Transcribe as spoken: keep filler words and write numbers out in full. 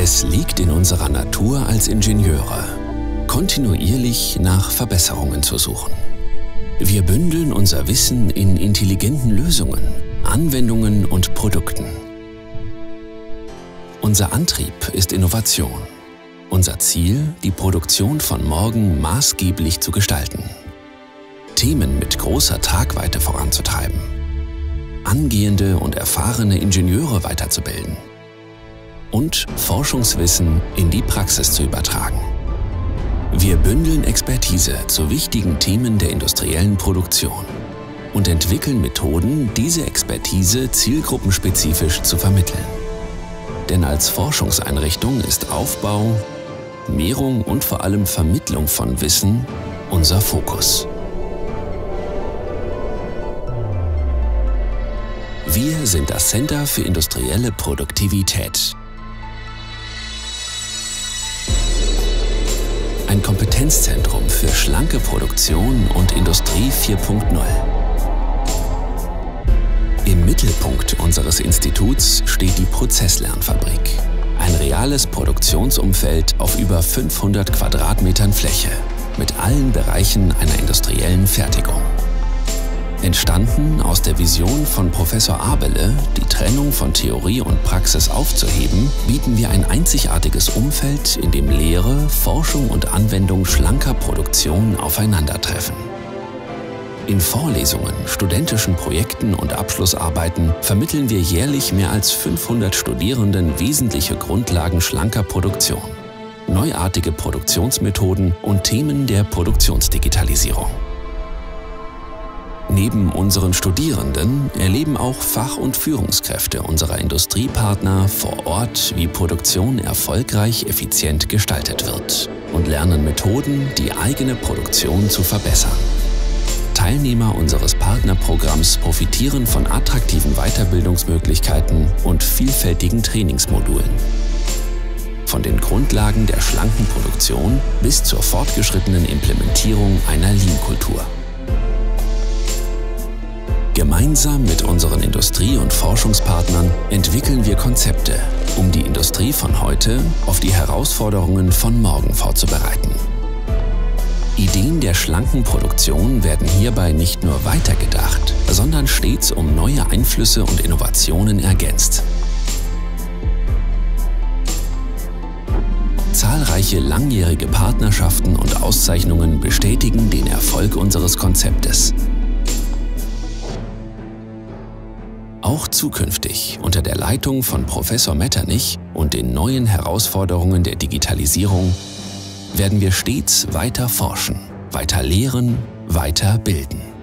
Es liegt in unserer Natur als Ingenieure, kontinuierlich nach Verbesserungen zu suchen. Wir bündeln unser Wissen in intelligenten Lösungen, Anwendungen und Produkten. Unser Antrieb ist Innovation. Unser Ziel, die Produktion von morgen maßgeblich zu gestalten. Themen mit großer Tragweite voranzutreiben. Angehende und erfahrene Ingenieure weiterzubilden. Und Forschungswissen in die Praxis zu übertragen. Wir bündeln Expertise zu wichtigen Themen der industriellen Produktion und entwickeln Methoden, diese Expertise zielgruppenspezifisch zu vermitteln. Denn als Forschungseinrichtung ist Aufbau, Mehrung und vor allem Vermittlung von Wissen unser Fokus. Wir sind das Center für industrielle Produktivität. Ein Kompetenzzentrum für schlanke Produktion und Industrie vier Punkt null. Im Mittelpunkt unseres Instituts steht die Prozesslernfabrik. Ein reales Produktionsumfeld auf über fünfhundert Quadratmetern Fläche mit allen Bereichen einer industriellen Fertigung. Entstanden aus der Vision von Professor Abele, die Trennung von Theorie und Praxis aufzuheben, bieten wir ein einzigartiges Umfeld, in dem Lehre, Forschung und Anwendung schlanker Produktion aufeinandertreffen. In Vorlesungen, studentischen Projekten und Abschlussarbeiten vermitteln wir jährlich mehr als fünfhundert Studierenden wesentliche Grundlagen schlanker Produktion, neuartige Produktionsmethoden und Themen der Produktionsdigitalisierung. Neben unseren Studierenden erleben auch Fach- und Führungskräfte unserer Industriepartner vor Ort, wie Produktion erfolgreich effizient gestaltet wird und lernen Methoden, die eigene Produktion zu verbessern. Teilnehmer unseres Partnerprogramms profitieren von attraktiven Weiterbildungsmöglichkeiten und vielfältigen Trainingsmodulen. Von den Grundlagen der schlanken Produktion bis zur fortgeschrittenen Implementierung einer Lean-Kultur. Gemeinsam mit unseren Industrie- und Forschungspartnern entwickeln wir Konzepte, um die Industrie von heute auf die Herausforderungen von morgen vorzubereiten. Ideen der schlanken Produktion werden hierbei nicht nur weitergedacht, sondern stets um neue Einflüsse und Innovationen ergänzt. Zahlreiche langjährige Partnerschaften und Auszeichnungen bestätigen den Erfolg unseres Konzeptes. Auch zukünftig unter der Leitung von Professor Metternich und den neuen Herausforderungen der Digitalisierung werden wir stets weiter forschen, weiter lehren, weiter bilden.